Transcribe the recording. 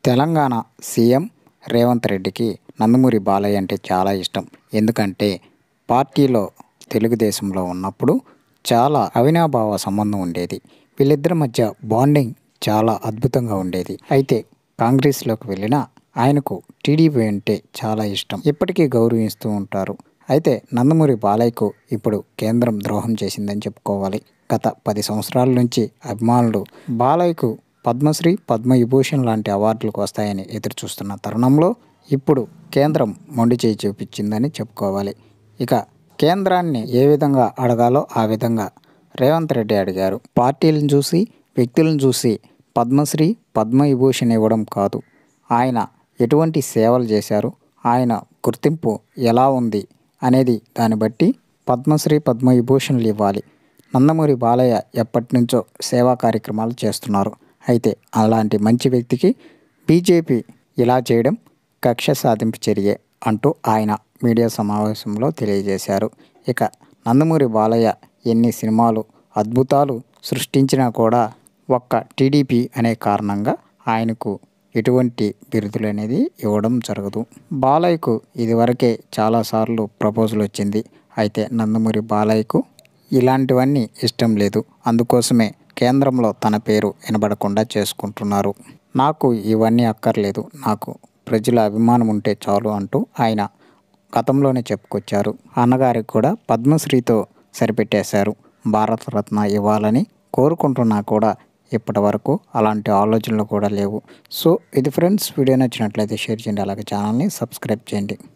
Telangana CM Revanth రెడ్డికి నందమూరి బాలయ్య అంటే చాలా ఇష్టం. ఎందుకంటే పార్టీలో తెలుగుదేశంలో ఉన్నప్పుడు చాలా అవినాభావ సంబంధం ఉండేది. వీళ్ళిద్దరి మధ్య బాండింగ్ చాలా అద్భుతంగా ఉండేది. అయితే కాంగ్రెస్లోకి వెళ్ళినా ఆయనకు టీడీపీ అంటే చాలా ఇష్టం. ఇప్పటికీ గౌరవిస్తూ ఉంటారు. అయితే నందమూరి బాలయ్యకు ఇప్పుడు కేంద్రం ద్రోహం చేసిందని చెప్పుకోవాలి. గత 10 సంవత్సరాల నుంచి అభిమానులు బాలయ్యకు పద్మశ్రీ, పద్మవిభూషణ్ లాంటి అవార్డులకు వస్తాయని ఎదురు చూస్తున్న తరుణంలో ఇప్పుడు కేంద్రం మొండి చేయి చూపించిందని చెప్పుకోవాలి. ఇక కేంద్రాన్ని ఏ విధంగా అడగాలో ఆ విధంగా రేవంత్ రెడ్డి అడిగారు. పార్టీలను చూసి, వ్యక్తులను చూసి పద్మశ్రీ, పద్మవిభూషణ్ ఇవ్వడం కాదు, ఆయన ఎటువంటి సేవలు చేశారు, ఆయన గుర్తింపు ఎలా ఉంది అనేది దాన్ని బట్టి పద్మశ్రీ, పద్మవిభూషణ్లు ఇవ్వాలి. నందమూరి బాలయ్య ఎప్పటి నుంచో సేవా కార్యక్రమాలు చేస్తున్నారు. అయితే అలాంటి మంచి వ్యక్తికి బీజేపీ ఇలా చేయడం కక్ష సాధింపు చర్యే అంటూ ఆయన మీడియా సమావేశంలో తెలియజేశారు. ఇక నందమూరి బాలయ్య ఎన్ని సినిమాలు అద్భుతాలు సృష్టించినా కూడా ఒక్క టీడీపీ అనే కారణంగా ఆయనకు ఎటువంటి బిరుదులు అనేది ఇవ్వడం జరగదు. బాలయ్యకు ఇదివరకే చాలాసార్లు ప్రపోజల్ వచ్చింది. అయితే నందమూరి బాలయ్యకు ఇలాంటివన్నీ ఇష్టం లేదు. అందుకోసమే కేంద్రంలో తన పేరు వినబడకుండా చేసుకుంటున్నారు. నాకు ఇవన్నీ అక్కర్లేదు, నాకు ప్రజల అభిమానం ఉంటే చాలు అంటూ ఆయన గతంలోనే చెప్పుకొచ్చారు. అన్నగారికి కూడా పద్మశ్రీతో సరిపెట్టేశారు. భారతరత్న ఇవ్వాలని కోరుకుంటున్నా కూడా ఇప్పటి వరకు అలాంటి ఆలోచనలు కూడా లేవు. సో ఇది ఫ్రెండ్స్, వీడియో నచ్చినట్లయితే షేర్ చేయండి, అలాగే ఛానల్ని సబ్స్క్రైబ్ చేయండి.